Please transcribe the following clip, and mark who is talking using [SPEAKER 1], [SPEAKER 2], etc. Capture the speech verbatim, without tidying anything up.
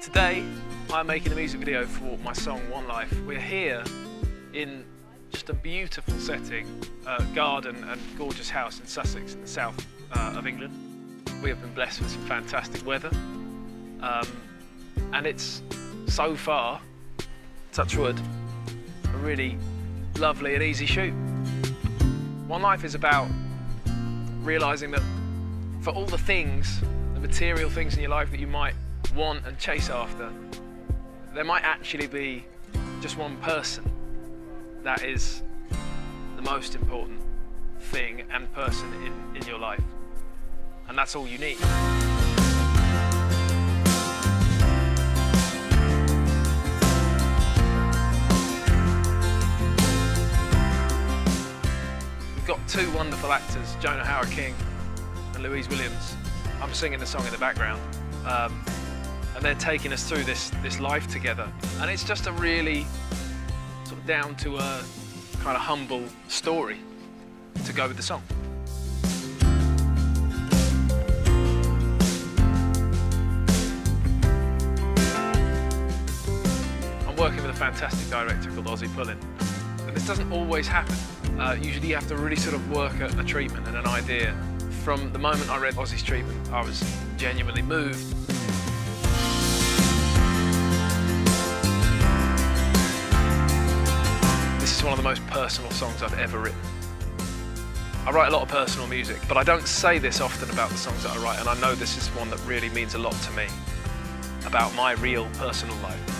[SPEAKER 1] Today, I'm making a music video for my song One Life. We're here in just a beautiful setting, a garden and gorgeous house in Sussex, in the south uh, of England. We have been blessed with some fantastic weather, um, and it's so far, touch wood, a really lovely and easy shoot. One Life is about realising that for all the things, the material things in your life that you might want and chase after, there might actually be just one person that is the most important thing and person in, in your life. And that's all you need. We've got two wonderful actors, Jonah Hauer-King and Louise Williams. I'm singing the song in the background. Um, and they're taking us through this, this life together. And it's just a really sort of down to earth, kind of humble story to go with the song. I'm working with a fantastic director called Ozzy Pullin. And this doesn't always happen. Uh, usually you have to really sort of work at a treatment and an idea. From the moment I read Ozzy's treatment, I was genuinely moved. This is one of the most personal songs I've ever written. I write a lot of personal music, but I don't say this often about the songs that I write, and I know this is one that really means a lot to me, about my real personal life.